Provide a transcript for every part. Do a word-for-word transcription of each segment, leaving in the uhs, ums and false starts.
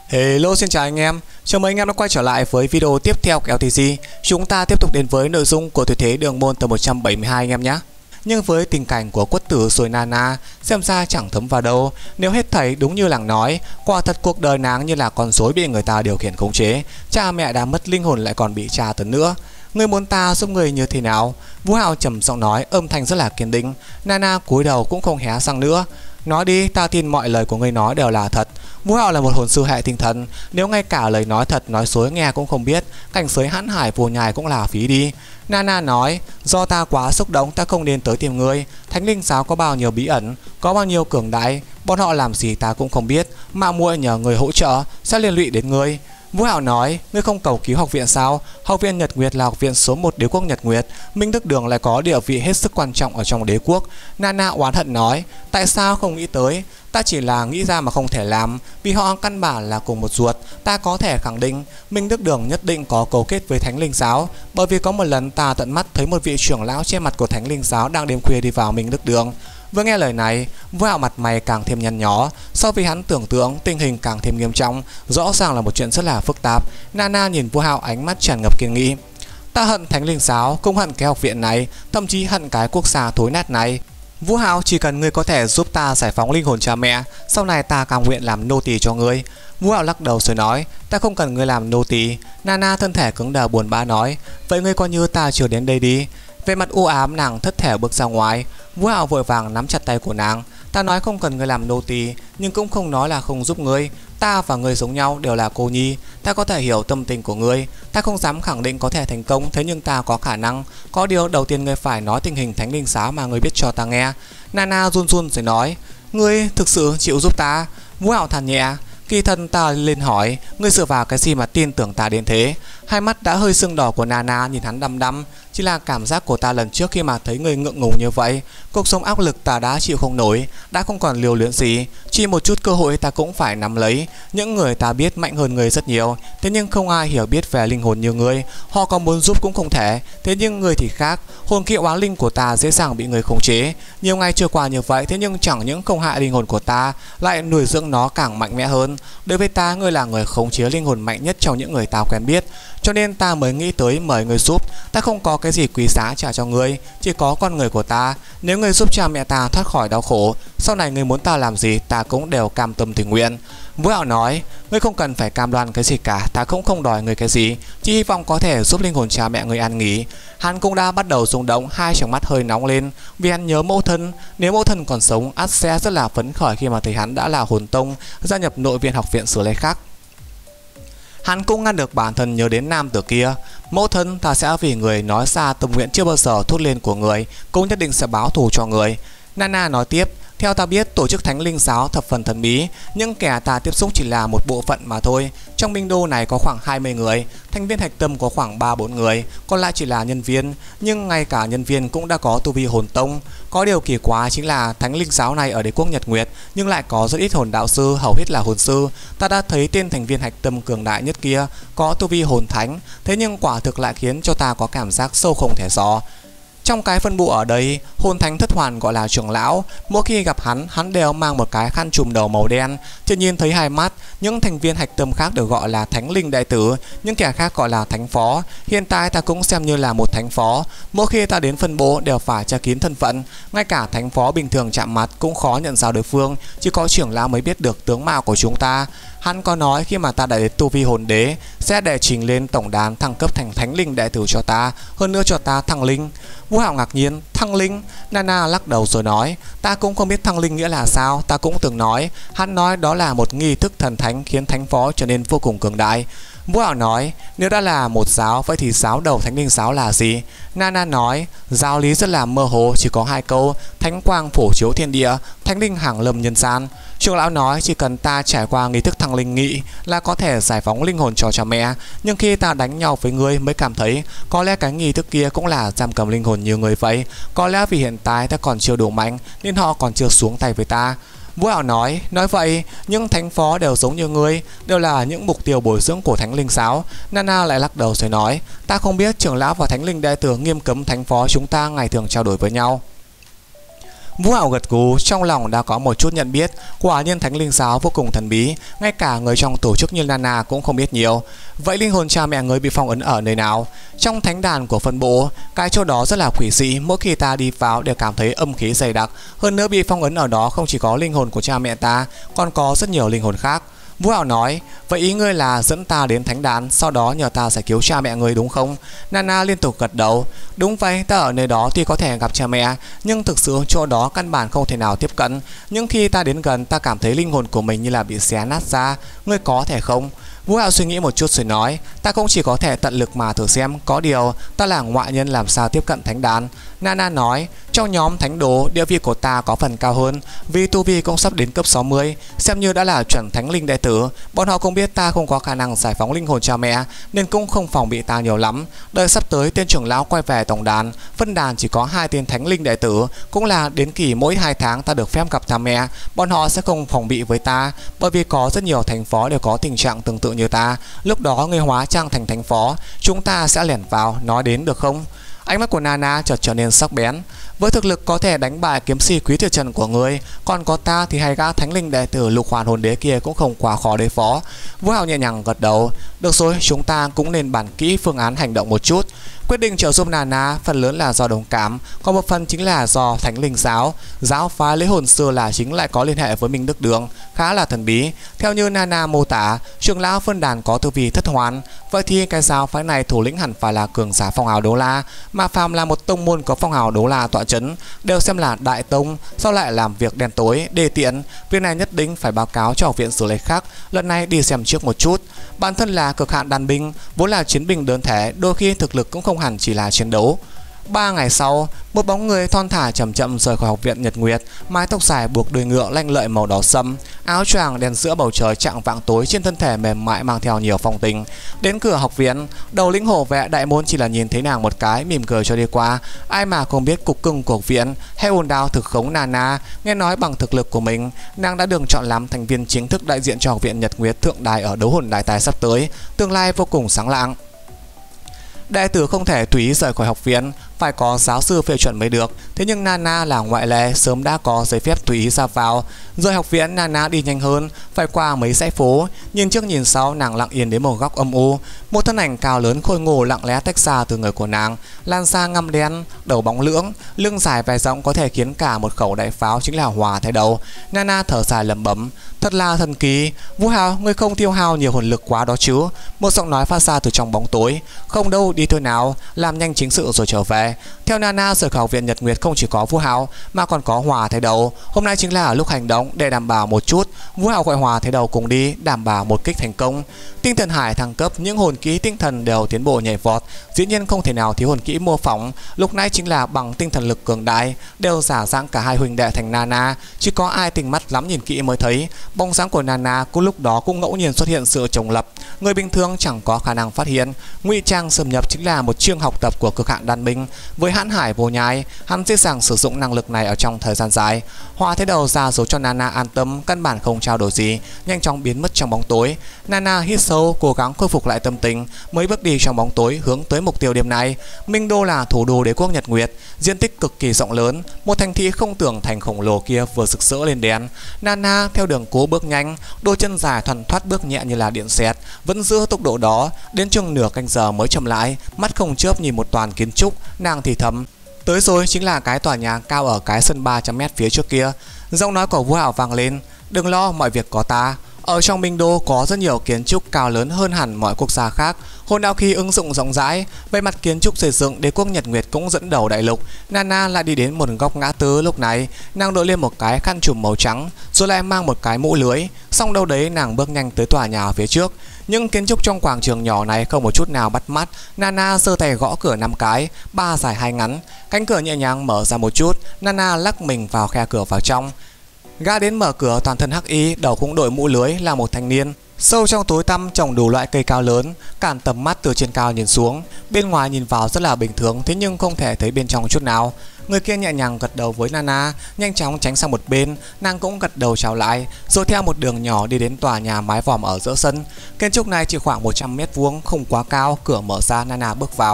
Hello, xin chào anh em. Chào mừng anh em đã quay trở lại với video tiếp theo của lờ tê giê. Chúng ta tiếp tục đến với nội dung của tuyệt thế đường môn tập một trăm bảy mươi hai anh em nhé. Nhưng với tình cảnh của quất tử rồi Nana xem ra chẳng thấm vào đâu. Nếu hết thảy đúng như làng nói, quả thật cuộc đời nàng như là con rối bị người ta điều khiển khống chế. Cha mẹ đã mất linh hồn lại còn bị tra tấn nữa. Người muốn ta giúp người như thế nào? Vũ Hạo trầm giọng nói, âm thanh rất là kiên định. Nana cúi đầu cũng không hé răng nữa. Nói đi, ta tin mọi lời của ngươi nói đều là thật. Vũ Hạo là một hồn sư hệ tinh thần, nếu ngay cả lời nói thật nói dối nghe cũng không biết, cảnh giới hãn hải vô nhai cũng là phí đi. Nana nói, do ta quá xúc động ta không nên tới tìm ngươi. Thánh linh giáo có bao nhiêu bí ẩn, có bao nhiêu cường đại, bọn họ làm gì ta cũng không biết. Mạo muội nhờ người hỗ trợ sẽ liên lụy đến ngươi. Vũ Hạo nói, ngươi không cầu cứu học viện sao? Học viện Nhật Nguyệt là học viện số một đế quốc Nhật Nguyệt, Minh Đức Đường lại có địa vị hết sức quan trọng ở trong đế quốc. Nana oán hận nói, tại sao không nghĩ tới? Ta chỉ là nghĩ ra mà không thể làm, vì họ căn bản là cùng một ruột. Ta có thể khẳng định Minh Đức Đường nhất định có cấu kết với Thánh Linh Giáo, bởi vì có một lần ta tận mắt thấy một vị trưởng lão che mặt của Thánh Linh Giáo đang đêm khuya đi vào Minh Đức Đường. Vừa nghe lời này, Vũ Hạo mặt mày càng thêm nhăn nhó. So với hắn tưởng tượng, tình hình càng thêm nghiêm trọng, rõ ràng là một chuyện rất là phức tạp. Nana nhìn Vũ Hạo ánh mắt tràn ngập kiên nghị. Ta hận Thánh Linh Giáo, cũng hận cái học viện này, thậm chí hận cái quốc gia thối nát này. Vũ Hạo, chỉ cần ngươi có thể giúp ta giải phóng linh hồn cha mẹ, sau này ta cam nguyện làm nô tỳ cho ngươi. Vũ Hạo lắc đầu rồi nói, ta không cần ngươi làm nô tỳ. Nana thân thể cứng đờ buồn bã nói, vậy ngươi coi như ta chưa đến đây đi. Về mặt u ám, nàng thất thểu bước ra ngoài. Vũ Hạo vội vàng nắm chặt tay của nàng. Ta nói không cần ngươi làm nô tỳ, nhưng cũng không nói là không giúp ngươi. Ta và ngươi giống nhau, đều là cô nhi. Ta có thể hiểu tâm tình của ngươi. Ta không dám khẳng định có thể thành công, thế nhưng ta có khả năng. Có điều đầu tiên ngươi phải nói tình hình Thánh Linh Giáo mà ngươi biết cho ta nghe. Nana run run rồi nói, ngươi thực sự chịu giúp ta? Vũ Hạo than nhẹ, kỳ thân ta lên hỏi, ngươi dựa vào cái gì mà tin tưởng ta đến thế? Hai mắt đã hơi sưng đỏ của Nana nhìn hắn đăm đăm. Chỉ là cảm giác của ta lần trước khi mà thấy người ngượng ngùng như vậy. Cuộc sống áp lực ta đã chịu không nổi, đã không còn liều luyện gì. Chỉ một chút cơ hội ta cũng phải nắm lấy. Những người ta biết mạnh hơn người rất nhiều, thế nhưng không ai hiểu biết về linh hồn như ngươi. Họ có muốn giúp cũng không thể. Thế nhưng người thì khác, hồn khí oán linh của ta dễ dàng bị người khống chế. Nhiều ngày trôi qua như vậy, thế nhưng chẳng những không hại linh hồn của ta, lại nuôi dưỡng nó càng mạnh mẽ hơn. Đối với ta, ngươi là người khống chế linh hồn mạnh nhất trong những người ta quen biết, cho nên ta mới nghĩ tới mời ngươi giúp. Ta không có cái gì quý giá trả cho ngươi, chỉ có con người của ta. Nếu ngươi giúp cha mẹ ta thoát khỏi đau khổ, sau này ngươi muốn ta làm gì ta cũng đều cam tâm tình nguyện. Vũ Hạo nói, ngươi không cần phải cam đoan cái gì cả, ta cũng không đòi ngươi cái gì, chỉ hy vọng có thể giúp linh hồn cha mẹ ngươi an nghỉ. Hắn cũng đã bắt đầu rung động, hai tròng mắt hơi nóng lên, vì hắn nhớ mẫu thân. Nếu mẫu thân còn sống, ắt sẽ rất là phấn khởi khi mà thấy hắn đã là hồn tông, gia nhập nội viện học viện Sử Lai Khắc. Hắn cũng ngăn được bản thân nhớ đến nam tử kia. Mẫu thân, ta sẽ vì người nói ra tâm nguyện chưa bao giờ thốt lên của người, cũng nhất định sẽ báo thù cho người. Nana nói tiếp, theo ta biết, tổ chức Thánh Linh Giáo thập phần thần bí, những kẻ ta tiếp xúc chỉ là một bộ phận mà thôi. Trong Minh Đô này có khoảng hai mươi người, thành viên hạch tâm có khoảng ba bốn người, còn lại chỉ là nhân viên. Nhưng ngay cả nhân viên cũng đã có tu vi hồn tông. Có điều kỳ quá chính là Thánh Linh Giáo này ở đế quốc Nhật Nguyệt, nhưng lại có rất ít hồn đạo sư, hầu hết là hồn sư. Ta đã thấy tên thành viên hạch tâm cường đại nhất kia có tu vi hồn thánh, thế nhưng quả thực lại khiến cho ta có cảm giác sâu không thể dò. Trong cái phân bộ ở đây, hồn thánh thất hoàn gọi là trưởng lão, mỗi khi gặp hắn, hắn đều mang một cái khăn trùm đầu màu đen, chỉ nhìn thấy hai mắt. Những thành viên hạch tâm khác được gọi là thánh linh đại tử, những kẻ khác gọi là thánh phó. Hiện tại ta cũng xem như là một thánh phó, mỗi khi ta đến phân bộ đều phải che kín thân phận, ngay cả thánh phó bình thường chạm mặt cũng khó nhận ra đối phương, chỉ có trưởng lão mới biết được tướng mạo của chúng ta. Hắn có nói khi mà ta đã đến tu vi hồn đế sẽ đệ trình lên tổng đàn thăng cấp thành thánh linh đệ tử cho ta, hơn nữa cho ta thăng linh. Vũ Hạo ngạc nhiên, thăng linh? Nana lắc đầu rồi nói, ta cũng không biết thăng linh nghĩa là sao, ta cũng từng nói. Hắn nói đó là một nghi thức thần thánh khiến thánh phó trở nên vô cùng cường đại. Vũ Hạo nói, nếu đã là một giáo, vậy thì giáo đầu Thánh Linh Giáo là gì? Nana nói, giáo lý rất là mơ hồ, chỉ có hai câu, thánh quang phổ chiếu thiên địa, thánh linh hàng lâm nhân gian. Trưởng lão nói chỉ cần ta trải qua nghi thức thăng linh nghị là có thể giải phóng linh hồn cho cha mẹ. Nhưng khi ta đánh nhau với ngươi mới cảm thấy có lẽ cái nghi thức kia cũng là giam cầm linh hồn như người vậy. Có lẽ vì hiện tại ta còn chưa đủ mạnh nên họ còn chưa xuống tay với ta. Vũ Hạo nói, nói vậy, những thánh phó đều giống như ngươi, đều là những mục tiêu bồi dưỡng của Thánh Linh Giáo. Nana lại lắc đầu rồi nói, ta không biết trưởng lão và Thánh Linh đệ tử nghiêm cấm thánh phó chúng ta ngày thường trao đổi với nhau. Vũ Hạo gật gù, trong lòng đã có một chút nhận biết, quả nhiên thánh linh giáo vô cùng thần bí, ngay cả người trong tổ chức như Nana cũng không biết nhiều. Vậy linh hồn cha mẹ người bị phong ấn ở nơi nào? Trong thánh đàn của phân bộ, cái chỗ đó rất là quỷ dị, mỗi khi ta đi vào đều cảm thấy âm khí dày đặc, hơn nữa bị phong ấn ở đó không chỉ có linh hồn của cha mẹ ta, còn có rất nhiều linh hồn khác. Vũ Hạo nói, vậy ý ngươi là dẫn ta đến thánh đàn, sau đó nhờ ta giải cứu cha mẹ ngươi đúng không? Nana liên tục gật đầu. Đúng vậy, ta ở nơi đó tuy có thể gặp cha mẹ, nhưng thực sự chỗ đó căn bản không thể nào tiếp cận. Nhưng khi ta đến gần, ta cảm thấy linh hồn của mình như là bị xé nát ra. Ngươi có thể không? Vũ Hạo suy nghĩ một chút rồi nói, ta cũng chỉ có thể tận lực mà thử xem, có điều ta là ngoại nhân làm sao tiếp cận thánh đàn. Nana nói, trong nhóm thánh đồ, địa vị của ta có phần cao hơn, vì tu vi cũng sắp đến cấp sáu mươi, xem như đã là chuẩn thánh linh đệ tử. Bọn họ cũng biết ta không có khả năng giải phóng linh hồn cha mẹ, nên cũng không phòng bị ta nhiều lắm. Đợi sắp tới tên trưởng lão quay về tổng đàn, phân đàn chỉ có hai tên thánh linh đệ tử, cũng là đến kỳ mỗi hai tháng ta được phép gặp cha mẹ. Bọn họ sẽ không phòng bị với ta, bởi vì có rất nhiều thánh phó đều có tình trạng tương tự như ta. Lúc đó người hóa trang thành thánh phó, chúng ta sẽ lẻn vào, nói đến được không? Ánh mắt của Nana chợt trở nên sắc bén. Với thực lực có thể đánh bại kiếm si quý tuyệt trần của ngươi, còn có ta thì hai gã thánh linh đệ tử lục hoàn hồn đế kia cũng không quá khó đối phó. Vũ Hạo nhẹ nhàng gật đầu. Được rồi, chúng ta cũng nên bàn kỹ phương án hành động một chút. Quyết định trợ giúp Nana phần lớn là do đồng cảm, còn một phần chính là do thánh linh giáo. Giáo phái lấy hồn xưa là chính lại có liên hệ với Minh Đức Đường, khá là thần bí. Theo như Nana mô tả, trưởng lão phân đàn có tu vi thất hoàn. Vậy thì cái giáo phái này thủ lĩnh hẳn phải là cường giả phong hào đấu la, mà phàm là một tông môn có phong hào đấu la tọa chấn đều xem là đại tông, sau lại làm việc đen tối đề tiện. Việc này nhất định phải báo cáo cho học viện xử lý khác. Lần này đi xem trước một chút. Bản thân là cực hạn đàn binh, vốn là chiến binh đơn thể, đôi khi thực lực cũng không hẳn chỉ là chiến đấu. Ba ngày sau, một bóng người thon thả chậm chậm rời khỏi học viện Nhật Nguyệt, mái tóc dài buộc đuôi ngựa lanh lợi màu đỏ sẫm, áo choàng đen giữa bầu trời chạng vạng tối, trên thân thể mềm mại mang theo nhiều phong tình. Đến cửa học viện, đầu lĩnh hộ vệ đại môn chỉ là nhìn thấy nàng một cái mỉm cười cho đi qua. Ai mà không biết cục cưng của học viện hay ồn đào thực khống Nana, nghe nói bằng thực lực của mình, nàng đã được chọn làm thành viên chính thức đại diện cho học viện Nhật Nguyệt thượng đài ở đấu hồn đại tài sắp tới, tương lai vô cùng sáng lạng. Đệ tử không thể tùy ý rời khỏi học viện, phải có giáo sư phê chuẩn mới được. Thế nhưng Nana là ngoại lệ, sớm đã có giấy phép tùy ý ra vào. Rời học viện, Nana đi nhanh hơn, phải qua mấy dãy phố. Nhìn trước nhìn sau, nàng lặng yên đến một góc âm u. Một thân ảnh cao lớn khôi ngô lặng lẽ tách ra từ người của nàng, làn da ngăm đen, đầu bóng lưỡng, lưng dài vai rộng có thể khiến cả một khẩu đại pháo chính là hòa thay đầu. Nana thở dài lẩm bẩm, thật là thần kỳ. Vũ Hạo, ngươi không tiêu hao nhiều hồn lực quá đó chứ? Một giọng nói phát ra từ trong bóng tối. Không đâu, đi thôi nào, làm nhanh chính sự rồi trở về. Theo Nana, rời khỏi học viện Nhật Nguyệt không chỉ có Vũ Hạo mà còn có Hòa Thái Đầu. Hôm nay chính là lúc hành động, để đảm bảo một chút, Vũ Hạo gọi Hòa Thái Đầu cùng đi, đảm bảo một kích thành công. Tinh thần hải thăng cấp, những hồn kỹ tinh thần đều tiến bộ nhảy vọt, dĩ nhiên không thể nào thiếu hồn kỹ mô phỏng. Lúc nãy chính là bằng tinh thần lực cường đại, đều giả dạng cả hai huynh đệ thành Nana, chỉ có ai tinh mắt lắm nhìn kỹ mới thấy bóng dáng của Nana. Cũng lúc đó cũng ngẫu nhiên xuất hiện sự trùng lập, người bình thường chẳng có khả năng phát hiện. Ngụy trang xâm nhập chính là một chương học tập của cực hạn đan binh. Với hãn hải vô nhai, hắn dễ dàng sử dụng năng lực này ở trong thời gian dài. Hòa Thế Đầu ra dấu cho Nana an tâm, căn bản không trao đổi gì, nhanh chóng biến mất trong bóng tối. Nana hít sâu, cố gắng khôi phục lại tâm tình, mới bước đi trong bóng tối hướng tới mục tiêu đêm nay. Minh Đô là thủ đô đế quốc Nhật Nguyệt, diện tích cực kỳ rộng lớn, một thành thị không tưởng thành khổng lồ kia vừa rực rỡ lên đèn. Nana theo đường cố bước nhanh, đôi chân dài thoăn thoắt bước nhẹ như là điện xẹt, vẫn giữ tốc độ đó. Đến chừng nửa canh giờ mới chậm lại, mắt không chớp nhìn một toàn kiến trúc, nàng thì thầm, tới rồi, chính là cái tòa nhà cao ở cái sân ba trăm mét phía trước kia. Giọng nói của Vũ Hạo vang lên, đừng lo, mọi việc có ta. Ở trong Minh Đô có rất nhiều kiến trúc cao lớn hơn hẳn mọi quốc gia khác, hồn đạo khí ứng dụng rộng rãi. Về mặt kiến trúc xây dựng, đế quốc Nhật Nguyệt cũng dẫn đầu đại lục. Nana lại đi đến một góc ngã tư, lúc này nàng đội lên một cái khăn trùm màu trắng, rồi lại mang một cái mũ lưới. Xong đâu đấy nàng bước nhanh tới tòa nhà phía trước. Những kiến trúc trong quảng trường nhỏ này không một chút nào bắt mắt. Nana giơ tay gõ cửa năm cái, ba dài hai ngắn. Cánh cửa nhẹ nhàng mở ra một chút, Nana lắc mình vào khe cửa vào trong. Gã đến mở cửa toàn thân hắc y, đầu cũng đội mũ lưới, là một thanh niên. Sâu trong tối tăm trồng đủ loại cây cao lớn, cản tầm mắt từ trên cao nhìn xuống. Bên ngoài nhìn vào rất là bình thường, thế nhưng không thể thấy bên trong chút nào. Người kia nhẹ nhàng gật đầu với Nana, nhanh chóng tránh sang một bên. Nàng cũng gật đầu chào lại, rồi theo một đường nhỏ đi đến tòa nhà mái vòm ở giữa sân. Kiến trúc này chỉ khoảng một trăm mét vuông, không quá cao. Cửa mở ra, Nana bước vào.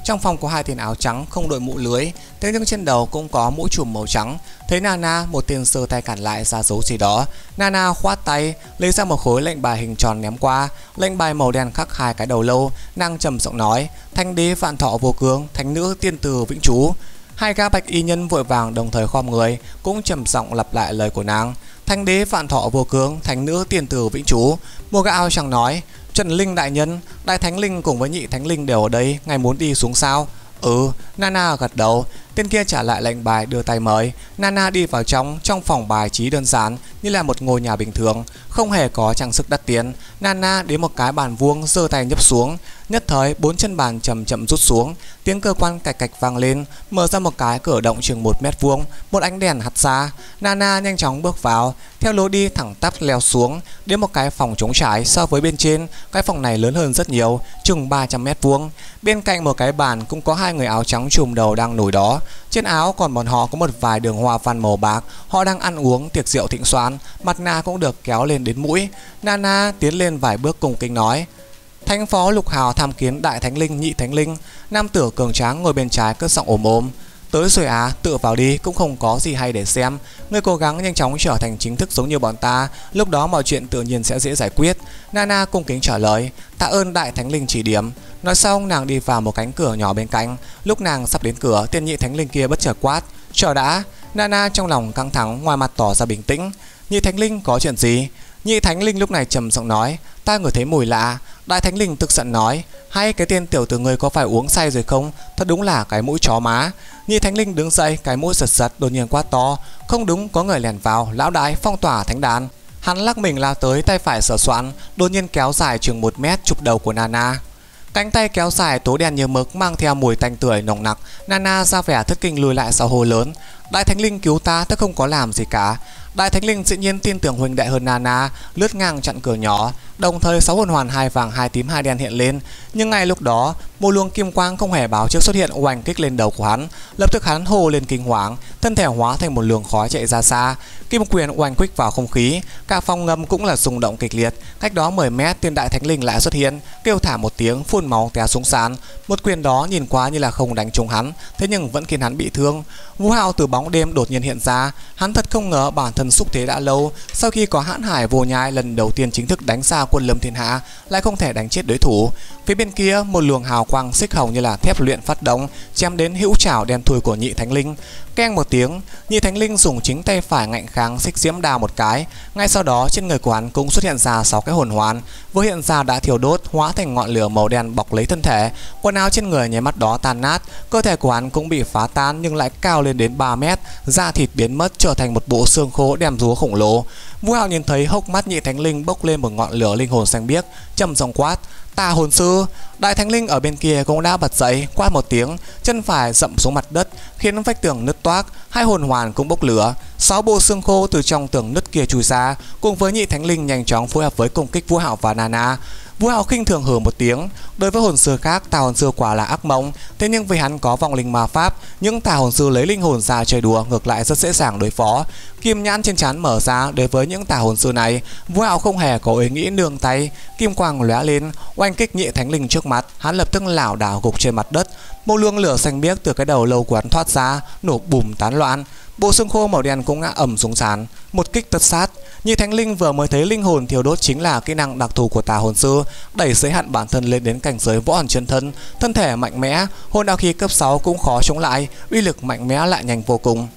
Trong phòng có hai tên áo trắng không đội mũ lưới, thế nhưng trên đầu cũng có mũ trùm màu trắng. Thấy Nana, một tên giơ tay cản lại ra dấu gì đó. Nana khoát tay, lấy ra một khối lệnh bài hình tròn ném qua. Lệnh bài màu đen khắc hai cái đầu lâu. Nàng trầm giọng nói: Thánh đế vạn thọ vô cương, thánh nữ tiên từ vĩnh trú. Hai gã bạch y nhân vội vàng đồng thời khom người, cũng trầm giọng lặp lại lời của nàng: Thánh đế vạn thọ vô cương, thánh nữ tiên từ vĩnh trú. Một gã áo trắng nói: Trần Linh đại nhân, đại thánh linh cùng với nhị thánh linh đều ở đây, ngài muốn đi xuống sao? Ừ, Nana gật đầu. Tên kia trả lại lệnh bài, đưa tay mời. Nana đi vào trong, trong phòng bài trí đơn giản như là một ngôi nhà bình thường, không hề có trang sức đắt tiền. Nana đến một cái bàn vuông, giơ tay nhấp xuống. Nhất thời bốn chân bàn chậm chậm rút xuống, tiếng cơ quan cạch cạch vang lên, mở ra một cái cửa động chừng một mét vuông, một ánh đèn hắt ra. Nana nhanh chóng bước vào, theo lối đi thẳng tắp leo xuống, đến một cái phòng trống trải. So với bên trên, cái phòng này lớn hơn rất nhiều, chừng ba trăm mét vuông. Bên cạnh một cái bàn cũng có hai người áo trắng trùm đầu đang nổi đó. Trên áo còn bọn họ có một vài đường hoa văn màu bạc. Họ đang ăn uống tiệc rượu thịnh soạn, mặt nạ cũng được kéo lên đến mũi. Nana tiến lên vài bước cung kính nói: Thánh phó Lục Hào tham kiến đại thánh linh, nhị thánh linh. Nam tử cường tráng ngồi bên trái cất giọng ồm ồm: Tới rồi à, tự vào đi, cũng không có gì hay để xem. Ngươi cố gắng nhanh chóng trở thành chính thức giống như bọn ta, lúc đó mọi chuyện tự nhiên sẽ dễ giải quyết. Nana cung kính trả lời: Tạ ơn đại thánh linh chỉ điểm. Nói xong nàng đi vào một cánh cửa nhỏ bên cạnh. Lúc nàng sắp đến cửa, tên nhị thánh linh kia bất chợt quát: Chờ đã. Nana trong lòng căng thẳng, ngoài mặt tỏ ra bình tĩnh. Nhị thánh linh có chuyện gì? Nhị thánh linh lúc này trầm giọng nói: Ta ngửi thấy mùi lạ. Đại thánh linh tức giận nói: Hay cái tên tiểu tử ngươi có phải uống say rồi không? Thật đúng là cái mũi chó má. Nhị thánh linh đứng dậy, cái mũi giật giật, đột nhiên quát to: Không đúng, có người lẻn vào, lão đại phong tỏa thánh đàn. Hắn lắc mình lao tới, tay phải sờ soạn, đột nhiên kéo dài chừng một mét chụp đầu của Nana. Cánh tay kéo dài tối đen như mực, mang theo mùi tanh tưởi nồng nặc. Nana ra vẻ thất kinh lùi lại sau hô lớn: Đại thánh linh cứu ta, ta không có làm gì cả. Đại thánh linh dĩ nhiên tin tưởng huynh đệ hơn Nana, lướt ngang chặn cửa nhỏ. Đồng thời sáu hồn hoàn hai vàng hai tím hai đen hiện lên. Nhưng ngay lúc đó, một luồng kim quang không hề báo trước xuất hiện, oanh kích lên đầu của hắn. Lập tức hắn hô lên kinh hoàng, thân thể hóa thành một luồng khói chạy ra xa. Kim quyền oanh kích vào không khí, cả phòng ngầm cũng là rung động kịch liệt. Cách đó mười mét, tên đại thánh linh lại xuất hiện, kêu thả một tiếng, phun máu té xuống sàn. Một quyền đó nhìn qua như là không đánh trúng hắn, thế nhưng vẫn khiến hắn bị thương. Vũ Hạo từ bóng đêm đột nhiên hiện ra, hắn thật không ngờ bản thân xúc thế đã lâu, sau khi có hãn hải vô nhai lần đầu tiên chính thức đánh xa quân lâm thiên hạ, lại không thể đánh chết đối thủ. Phía bên kia, một luồng hào quang xích hồng như là thép luyện phát động, chém đến hữu trảo đen thui của nhị thánh linh. Keng một tiếng, nhị thánh linh dùng chính tay phải ngạnh kháng xích diễm đao một cái. Ngay sau đó trên người của hắn cũng xuất hiện ra sáu cái hồn hoàn, vừa hiện ra đã thiêu đốt, hóa thành ngọn lửa màu đen bọc lấy thân thể. Quần áo trên người nháy mắt đó tan nát, cơ thể của hắn cũng bị phá tan nhưng lại cao lên đến ba mét, da thịt biến mất trở thành một bộ xương khô đen rúa khổng lồ. Vũ Hạo nhìn thấy hốc mắt nhị thánh linh bốc lên một ngọn lửa linh hồn xanh biếc, trầm giọng quát: Tà hồn sư. Đại thánh linh ở bên kia cũng đã bật dậy, quát một tiếng, chân phải dậm xuống mặt đất, khiến vách tường nứt toác, hai hồn hoàn cũng bốc lửa. Sáu bộ xương khô từ trong tường nứt kia chui ra, cùng với nhị thánh linh nhanh chóng phối hợp với công kích Vũ Hạo và Nana. Vũ Hạo khinh thường hừ một tiếng, đối với hồn sư khác, tà hồn sư quả là ác mộng, thế nhưng vì hắn có vong linh ma pháp, những tà hồn sư lấy linh hồn ra chơi đùa ngược lại rất dễ dàng đối phó. Kim nhãn trên trán mở ra, đối với những tà hồn sư này, Vũ Hạo không hề có ý nghĩ nương tay, kim quang lóe lên, oanh kích nhị thánh linh trước mặt, hắn lập tức lảo đảo gục trên mặt đất. Một luồng lửa xanh biếc từ cái đầu lâu của hắn thoát ra, nổ bùm tán loạn. Bộ xương khô màu đen cũng ngã ầm xuống sàn, một kích tất sát. Nhị thánh linh vừa mới thấy linh hồn thiêu đốt chính là kỹ năng đặc thù của tà hồn sư, đẩy giới hạn bản thân lên đến cảnh giới võ hồn chân thân, thân thể mạnh mẽ, hồn đạo khí cấp sáu cũng khó chống lại, uy lực mạnh mẽ lại nhanh vô cùng.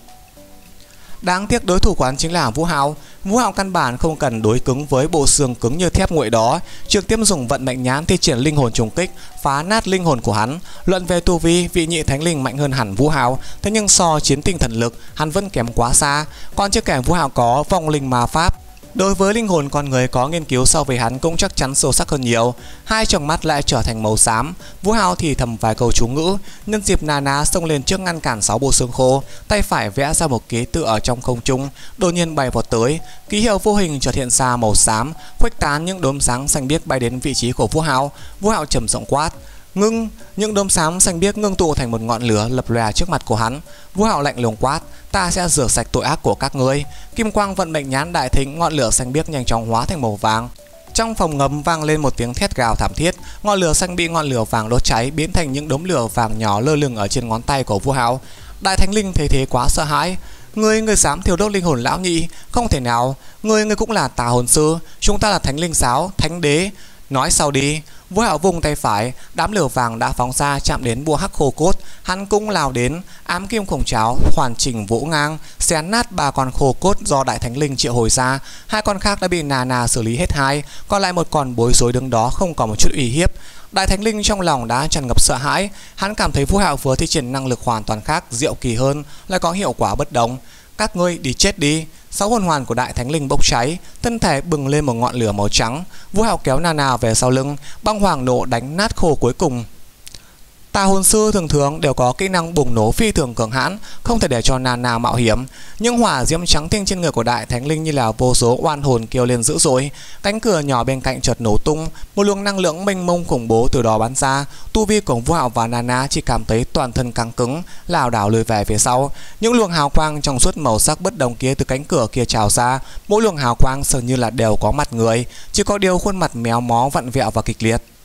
Đáng tiếc đối thủ của hắn chính là Vũ Hạo. Vũ Hạo căn bản không cần đối cứng với bộ xương cứng như thép nguội đó, trực tiếp dùng vận mệnh nhãn thi triển linh hồn trùng kích, phá nát linh hồn của hắn. Luận về tu vi, vị nhị thánh linh mạnh hơn hẳn Vũ Hạo, thế nhưng so chiến tinh thần lực, hắn vẫn kém quá xa. Còn chưa kể Vũ Hạo có vong linh ma pháp, đối với linh hồn con người có nghiên cứu so với hắn cũng chắc chắn sâu sắc hơn nhiều. Hai tròng mắt lại trở thành màu xám. Vũ Hạo thì thầm vài câu chú ngữ, nhân dịp Nana xông lên trước ngăn cản sáu bộ xương khô, tay phải vẽ ra một ký tự ở trong không trung, đột nhiên bay vọt tới, ký hiệu vô hình chợt hiện ra màu xám, khuếch tán những đốm sáng xanh biếc bay đến vị trí của Vũ Hạo. Vũ Hạo trầm giọng quát: Ngưng! Những đốm sáng xanh biếc ngưng tụ thành một ngọn lửa lập lòe trước mặt của hắn. Vũ Hạo lạnh lùng quát: Ta sẽ rửa sạch tội ác của các ngươi. Kim quang vận mệnh nhãn đại thính, ngọn lửa xanh biếc nhanh chóng hóa thành màu vàng, Trong phòng ngầm vang lên một tiếng thét gào thảm thiết, ngọn lửa xanh bị ngọn lửa vàng đốt cháy biến thành những đốm lửa vàng nhỏ lơ lửng ở trên ngón tay của vua Hạo. Đại Thánh Linh thấy thế quá sợ hãi. Ngươi, ngươi dám thiêu đốt linh hồn lão nhị? Không thể nào, ngươi, ngươi cũng là tà hồn sư, chúng ta là Thánh Linh giáo, Thánh Đế. Nói sau đi. Vua Hạo vùng tay phải, đám lửa vàng đã phóng ra chạm đến vua Hắc khô cốt. Hắn cũng lao đến, ám kim khổng cháo hoàn chỉnh vỗ ngang, xé nát ba con khô cốt do Đại Thánh Linh triệu hồi ra. Hai con khác đã bị Nà Nà xử lý hết hai, còn lại một con bối rối đứng đó không có một chút uy hiếp. Đại Thánh Linh trong lòng đã tràn ngập sợ hãi, hắn cảm thấy vua Hạo vừa thi triển năng lực hoàn toàn khác, diệu kỳ hơn, lại có hiệu quả bất đồng. Các ngươi đi chết đi. Sáu hồn hoàn của Đại Thánh Linh bốc cháy, thân thể bừng lên một ngọn lửa màu trắng. Vua Hạo kéo Nà Nà về sau lưng, băng hoàng nộ đánh nát khô cuối cùng. Tà hồn sư thường thường đều có kỹ năng bùng nổ phi thường cường hãn, không thể để cho Nà Nà mạo hiểm. Nhưng hỏa diễm trắng tinh trên người của Đại Thánh Linh như là vô số oan hồn kêu lên dữ dội. Cánh cửa nhỏ bên cạnh chợt nổ tung, một luồng năng lượng mênh mông khủng bố từ đó bắn ra. Tu vi của vua Hạo và Nà Nà chỉ cảm thấy toàn thân căng cứng, lảo đảo lùi về phía sau. Những luồng hào quang trong suốt màu sắc bất đồng kia từ cánh cửa kia trào ra, mỗi luồng hào quang dường như là đều có mặt người, chỉ có điều khuôn mặt méo mó vặn vẹo và kịch liệt.